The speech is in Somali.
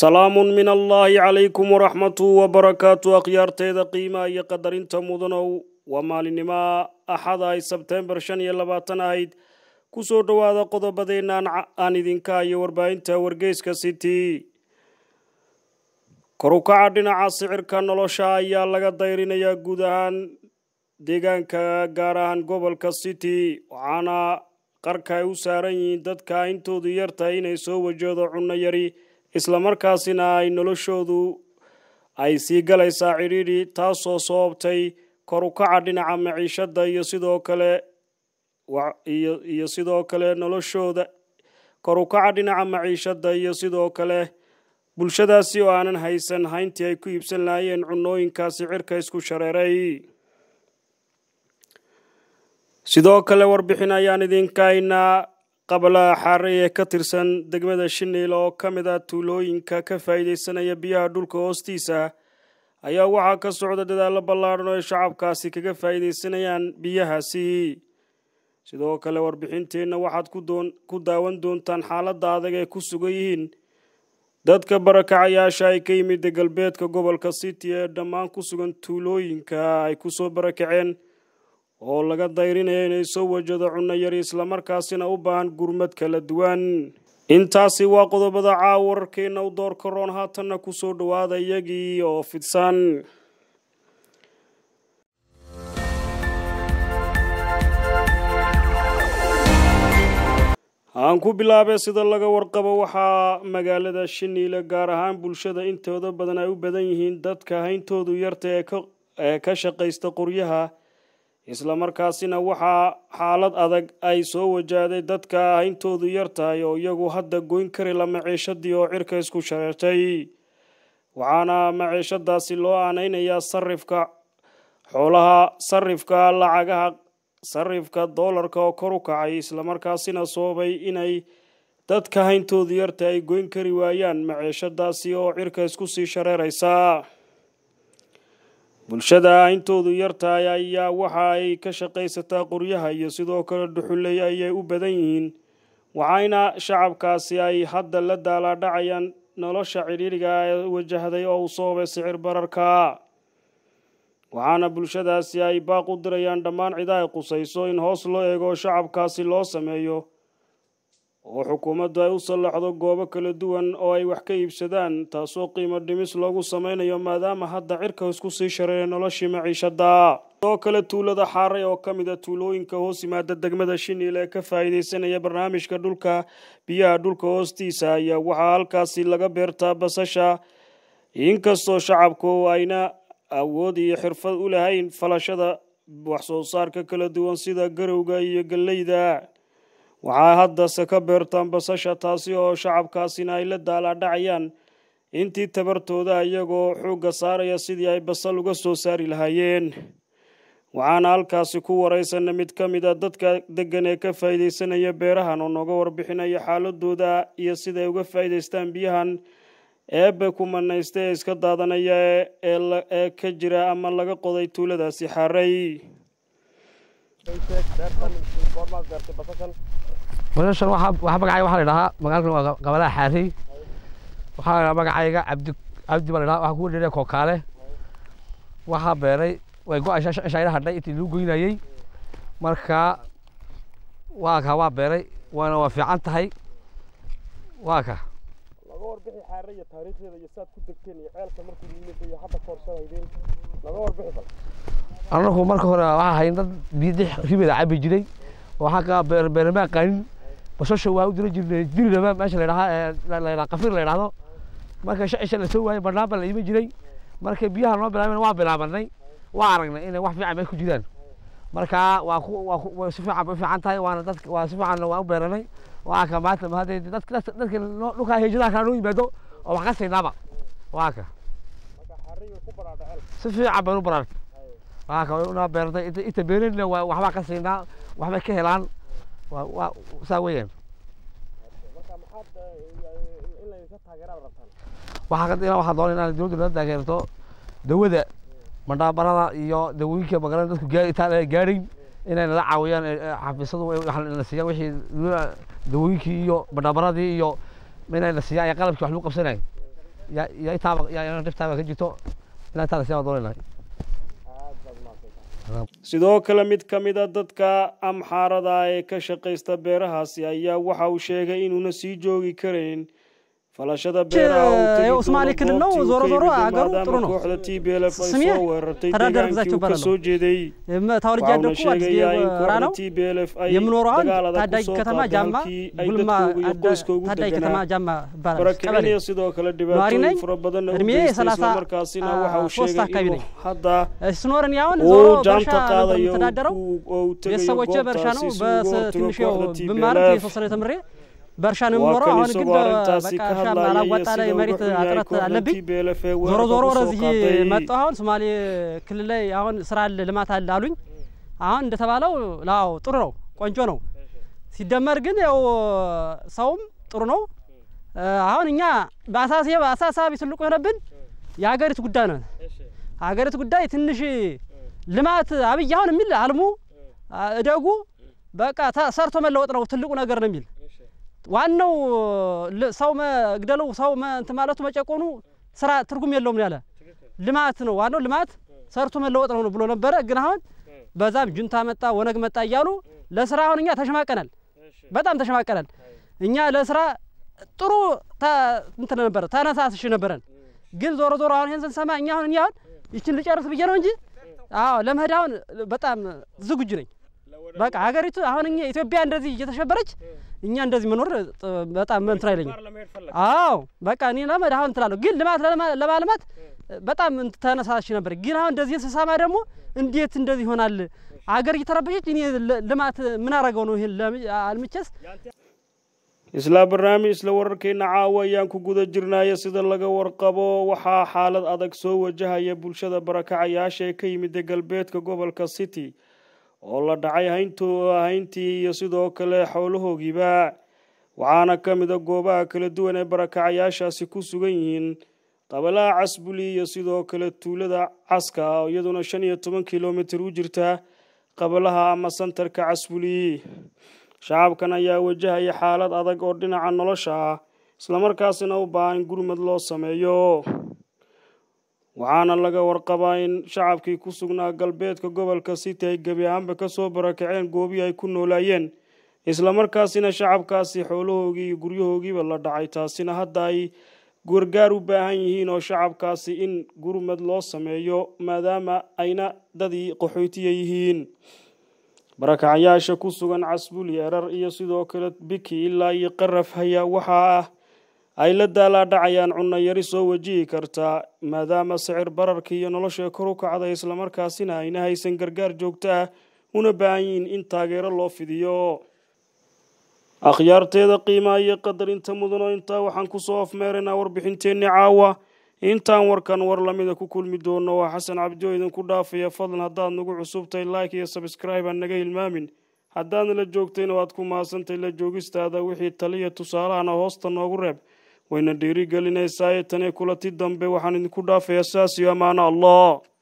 سلام من الله عليكم ورحمة وبركاته أخيارتيدا قيمة يقدرين تمودنو ومالينما أحد أي سبتمبر شن يلباتن أيد كسو دوادا قضبادين آن إذنكا يورباين تاورجيس كسيتي كروكا عدنا عاصعر كان نلوشا يالاغا دايرين يا قودهان ديغان كاقارهان قبل كسيتي وعانا qarka ay u saaran yihiin dadka intoodu yartahay inay soo wajahdo cunno yari isla markaasina ay noloshoodu ay sii galaysaa ciriiri taasoo sababtay kor u kaca dhinaca maciishada iyo sidoo kale noloshooda kor u kaca dhinaca maciishada iyo sidoo kale bulshadaasi oo aanan haysan hayntii ay ku iibsan lahaayeen cunnooyinkaasi cirka isku shareeray sidoo kale warbixin ayaan idinkaynaa qabla xarriye ka tirsan degmada Shiniil oo kamid ah tuulooyinka ka faa'iideysanaya biyaha dhulka hoostiisa ayaa waxa ka socda dadaal ballaaran oo shacabkaasi kaga faa'iideysanayaan biyahaasi sidoo kale warbixinteena waxaad ku daawan doontaan xaaladda adag ee ku sugan yihiin dadka barakacayaasha ay ka yimid galbeedka gobolka City ee dhammaan ku sugan tuulooyinka ay ku soo barakaceen oo laga dayrinaya inay soo wajahdo cunno yari isla markaasina u baahan gurmad kala duwan intaasi waa qodobada wararkeena u door karoon haatanna ku soo dhawaada iyagii oo fidsan aan ku bilaabay sida laga warqabo waxaa magaalada Shiniil gaar ahaan bulshada intooda badan ay u badan yihiin dadka hayntoodu yarta ee ka shaqeysta qoryaha isla markaasina waxaa xaalad adag ay soo wajahday dadka hayntoodu yartahay oo iyagu hadda goyn kari la maciishadii oo cirka isku shareertay waxaana maciishadaasi loo aanaynayaa sarifka xoolaha sarifka doolarka oo kor u kacay isla markaasina sababay inay dadka hayntoodu yartahay ay goyn kari waayaan maciishadaasi oo cirka isku sii shareeraysa bulshada intoodu yartahay ayaa waxa ay ka shaqaysataa qoryaha iyo sidoo kale dhuxuley ayay u badan yihiin waxayna shacabkaasi ay hadda la daaladhacayaan nolosha ciriiriga ee wajahday oo sababay sicir bararka waxaana bulshadaasi ay baaq u dirayaan dhammaan cid ay qusayso in hoos loo eego shacabkaasi loo sameeyo oo xukuumaddu ay u sallaxdo goobo kala duwan oo ay wax ka iibsadaan taasoo qiimo dhimis loogu sameynayo maadaama hadda cirka isku sii shareeray noloshii maciishada sidoo kale tuulada xaaray oo kamid ah tuulooyinka hoos yimaada degmada Shiniil ee ka faa'iideysanaya barnaamijka biyaha dhulka hoostiisa ayaa waxaa halkaasi laga beertaa basasha inkastoo shacabku ayna awood iyo xirfad u lahayn falashada wax soo saarka kala duwan sida garowga iyo galleyda waxaa hadda ka beertaan basasha taasi oo shacabkaasina ay la daaladhacayaan intii tabartooda iyagoo xooga saaraya sidii ay basal uga soo saari lahaayeen waxaana halkaasi ku wareysan mid kamid ah dadka degan ee ka faa'iideysanaya beerahan oo nooga warbixinaya xaaladooda iyo sida ay uga faa'iideystaan biyahan eebbe ku manaystay iska daadanaya ee ka jira ama laga qoday tuuladaasi xaray ولكن واحد بقى واحد لها مقالنا قبلها حاري واحد بقى عيجا عبد ولا واحد يقول لي كوكالة واحد بيري ويقول عشان هذا يتلو جيناي مركا واحد هوا بيري وانا وفي عنتهاي واحد لغور بحي حارية تاريخي يسات كدكتين عيال كمركو يميني حتى كورسان هيدين لغور بحي بل أنا هو مركو واحد هيندا بيدي ريبي عبي جدي وحكا بيرما قاين basasha waa u diray laba meesha la qafir la yiraahdo marka shaqo la soo waayay barnaamij la iman jiray marka biyaha noo bilaabeen waa bilaabanay waa aragnay in wax fiican ay ku jiraan marka waa si fiican tahay waana dadka waa si fiican waa u beeranay waa ka maanta ma haday dadka dhulka heejada ka noo yimaado oo wax ka siinaba waa ka marka xariyo ku baraadacel si fiican baan u baraad waa ka una beertay inta beerina waxba ka siinaa waxba ka helaan وساويين. واحد ضالين الجود اللي ده غيرته دوده مدابرada iyo dawooyinka magaalada dadku gaarin inay la caawiyaan xafiisadu la siiyay wixii dawooyinkii iyo madabaradii iyo inay la siiyay qalabkii wax lagu qabsanay يا تابع يا نفس تابع كجيتو لا ترى سيا دولنا sidoo kale mid ka mid a dadka amxaarada ee ka shaqaysta beerahaasi ayaa waxa uu sheegay inuuna sii joogi karayn falashada beeraha uu Soomaali kalino zoro zoro agaru ጥሩ ነው kooxda TPLF ay soo weerartay deegaankii ka soo jeeday ተወልጄ ያደኩ ራናው የምኖረው ታዳጊ ከተማ ጃማ ጉልማ ታዳጊ ከተማ ጃማ ባራስ ቀበሌ sidoo kale dhibaatooyin fara badan oo እድሜ 33 አካባቢ ነኝ ስኖርን ያውን ዞሮ በርሻ ተዳደረው ቤተሰቦቼ በርሻ ነው በትንሽ በማር የተወሰነ ተምሬ በርሻን ምኖረው አሁን ግን በቃ ሻማ አላወጣ ላይ መሬት አጥረት አለብኝ ዞሮ ዞሮ ወደዚህ መጣሁ አሁን ሶማሌ ክልል ላይ አሁን ስራ አለ ልማት አለ አሉኝ አሁን እንደተባለው ላው ጥሩ ነው ቆንጆ ነው ሲደመር ግን ያው ሰውም ጥሩ ነው አሁን እኛ በአሳሳቢ ትልቁ ሆነብን የሀገሪቱ ጉዳይ ነው ሀገሪቱ ጉዳይ ትንሽ ልማት አብይ አሁን የሚል አልሙ እደጉ በቃ ሰርቶ መለወጥ ነው ትልቁ ነገር ነው የሚል ዋናው ሰው መግደለው ሰው እንትን ማለቱ መጨቆኑ ስራ ትርጉም የለውም ያለ ልማት ነው ዋናው ልማት ሰርቶ መለወጥ ነው ብሎ ነበር ግን አሁን በዛም ጁንታ መጣ ወነግ መጣ ይያሉ ለስራ አሁን እኛ ተሽማቀናል በጣም ተሽማቀናል እኛ ለስራ ጥሩ እንትን ነበር ተነሳስሽ ነበርን ግን ዞሮ ዞሮ አሁን ይሄን ሰማ እኛ አሁን ይችን ልጨርስ ብዬ ነው እንጂ አዎ ለመሄድ አሁን በጣም ዝግጁ ነኝ በቃ ሀገሪቱ አሁን እኛ ኢትዮጵያ እንደዚህ እየተሸበረች እኛ እንደዚህ መኖር በጣም እንትን አይለኝም አዎ በቃ እኔ ለመሄድ አሁን ትላለሁ ግን ልማት ለማልማት በጣም ተነሳስሽ ነበር ግን አሁን እንደዚህ ሰሳማ ደግሞ እንዴት እንደዚህ ይሆናል ሀገር እየተረበሸች እኔ ልማት ምን አረጋው ነው ይሄን አልምጨስ isla barnaamij isla wararkeena caawa ayaan ku guda jirnaa sida laga warqabo waxa xaalad adag soo wajahaya bulshada barakacayaasha ee ka yimid galbeedka gobolka City oo la dhacay hayntii iyo sidoo kale xoolahoogiiba waxaana ka mid ah goobaha kala duwan ee barakacayaashaasi ku sugan yihiin qabalaha Casbuli iyo sidoo kale tuulada Caska oo iyaduna 15 kiiloomitir u jirta qabalaha ama santarka Casbuli shacabkan ayaa wajahaya xaalad adag oo dhinaca nolosha isla markaasina u baahan gurmad loo sameeyo waxaana laga warqabaa in shacabkii ku sugnaa galbeedka gobolka City ay gabi ahaanba ka soo barakaceen goobii ay ku noolaayeen isla markaasina shacabkaasi xoolahoogii iyo guryahoogiiba la dhacay taasina hadda ay gargaar u baahan yihiin oo shacabkaasi in gurmad loo sameeyo maadaama ayna dadii qaxootiga yihiin barakacayaasha ku sugan Casbuli erar iyo sidoo kale Biki ilaa iyo Qaraf haya waxa ay la daala dhacayaan cunno yari soo wajihi karta maadaama sicir bararkii iyo nolosha kor u kacday isla markaasina ayna haysan gargaar joogto ah una baahan yihiin in taageero loo fidiyo akhyaarteeda qiimaha iyo qadarinta mudan oo inta waxaan ku soo afmeeranaa warbixinteena caawa intaan warkan war lamida ku kulmi doono waa Xasan Cabdi oo idinku dhaafaya fadlan hadaad nagu cusubtay like iyo subscribe aan naga ilmaamin haddaad la joogtayna waad ku maasantay la joogistaada wixii taliya tusaalahana hoosta noogu reeb wayna dhiirigelinaysaa tan kulati dambe waxaan idinku dhaafayaa saasi amaana Allah